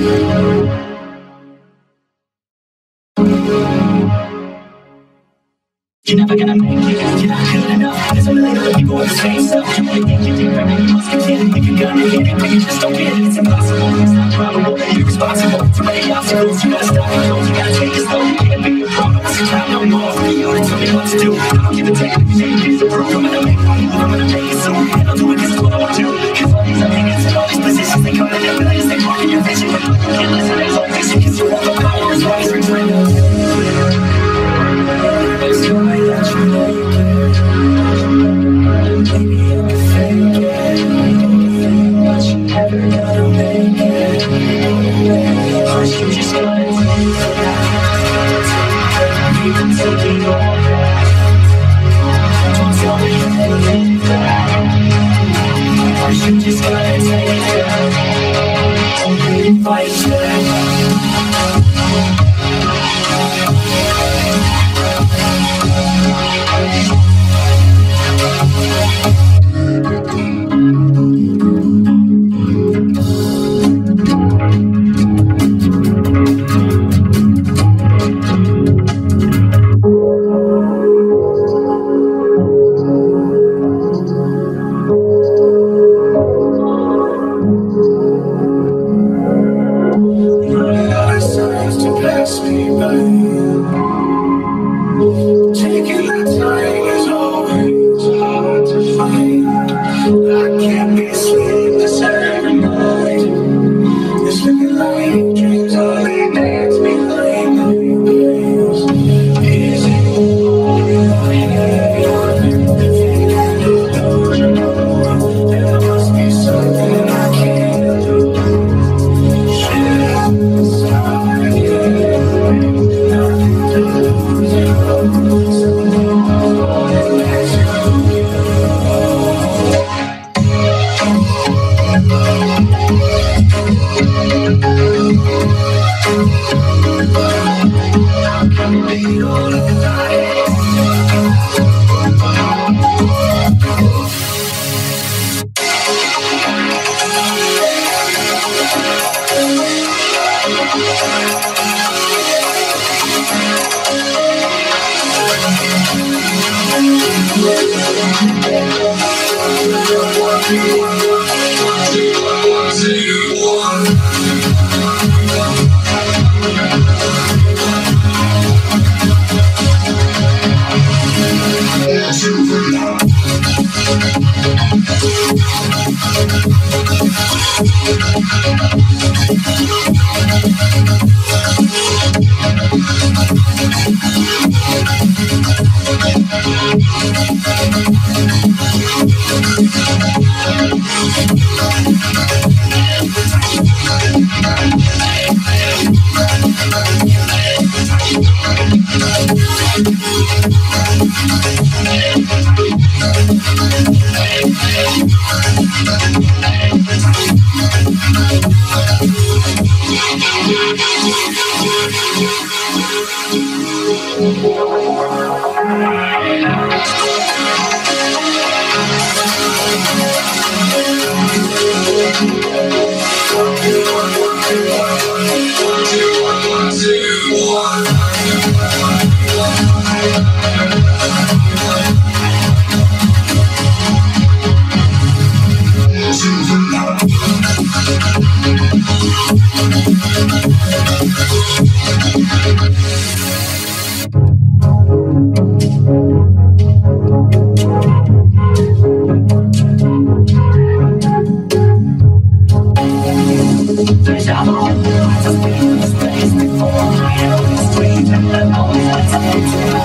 You're never gonna make it, you're not good enough. There's a million other people with the same stuff. You might think you're different and you must continue. Think you're gonna hit it, but you just don't get it. It's impossible, it's not probable that you're responsible. Too many obstacles, you gotta stop and go. You gotta take it slow, you can't be your problem. It's your time no more. You gotta tell me what to do. I don't give a damn if you change the proof. I'm gonna make it, I'm gonna make it soon. And I'll do it 'cause it's what I want to. 'Cause all these opinions and all these positions, they come to their millions, they block in your vision. But you can't listen, there's no vision. 'Cause you want the power, that's why it's retreating. It's the way that you make it. Maybe you can fake it, but you're never gonna make it. First you just gotta take it. You can take it all back. Don't tell me you ain't that. First you just gotta take it. Don't really fight back. Taking that time is always hard to find. I can't be asleep this every night. It's looking like dreams only dance behind the eyes. Is it all there must be something I can't do. Shit, start again. Nothing to lose. Just be in the space before I know it's sweet and I know it's